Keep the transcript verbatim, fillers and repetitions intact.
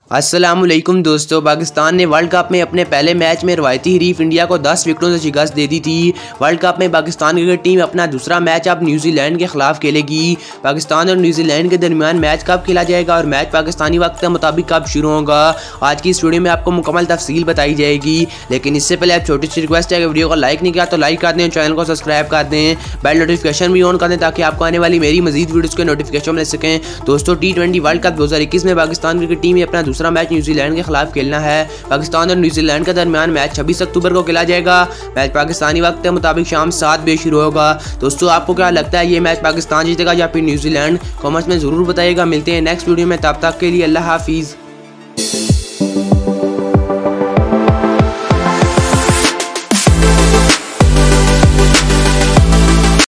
अस्सलामुअलैकुम दोस्तों, पाकिस्तान ने वर्ल्ड कप में अपने पहले मैच में रवायती हरीफ इंडिया को दस विकेटों से शिकस्त दे दी थी। वर्ल्ड कप में पाकिस्तान क्रिकेट टीम अपना दूसरा मैच अब न्यूजीलैंड के खिलाफ खेलेगी। पाकिस्तान और न्यूजीलैंड के दरमियान मैच कब खेला जाएगा और मैच पाकिस्तानी वक्त के मुताबिक कब शुरू होगा, आज की इस वीडियो में आपको मुकम्मल तफसील बताई जाएगी। लेकिन इससे पहले आप छोटी सी रिक्वेस्ट है कि वीडियो को लाइक नहीं किया तो लाइक कर दें, चैनल को सब्सक्राइब कर दें, बेल नोटिफिकेशन भी ऑन कर दें ताकि आपको आने वाली मेरी मजीद वीडियोज़ के नोटिफिकेशन मिल सकें। दोस्तों, टी ट्वेंटी वर्ल्ड कप दो हज़ार इक्कीस में पाकिस्तान क्रिकेट टीम अपना दूसरा मैच न्यूजीलैंड के खिलाफ खेलना है। पाकिस्तान और न्यूजीलैंड के दरमियान मैच छब्बीस अक्टूबर को खेला जाएगा। मैच पाकिस्तानी वक्त के मुताबिक शाम सात बजे शुरू होगा। दोस्तों, आपको क्या लगता है, ये मैच पाकिस्तान जीतेगा या फिर न्यूजीलैंड? कमेंट्स में जरूर बताइएगा। मिलते हैं नेक्स्ट वीडियो में, तब तक के लिए अल्लाह हाफिज़।